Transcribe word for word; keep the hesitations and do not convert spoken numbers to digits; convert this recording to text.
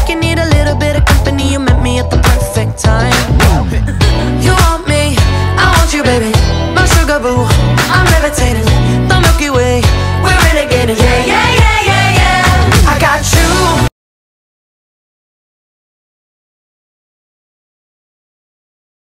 like you need a little bit of company. You met me at the perfect time. You want me, I want you, baby.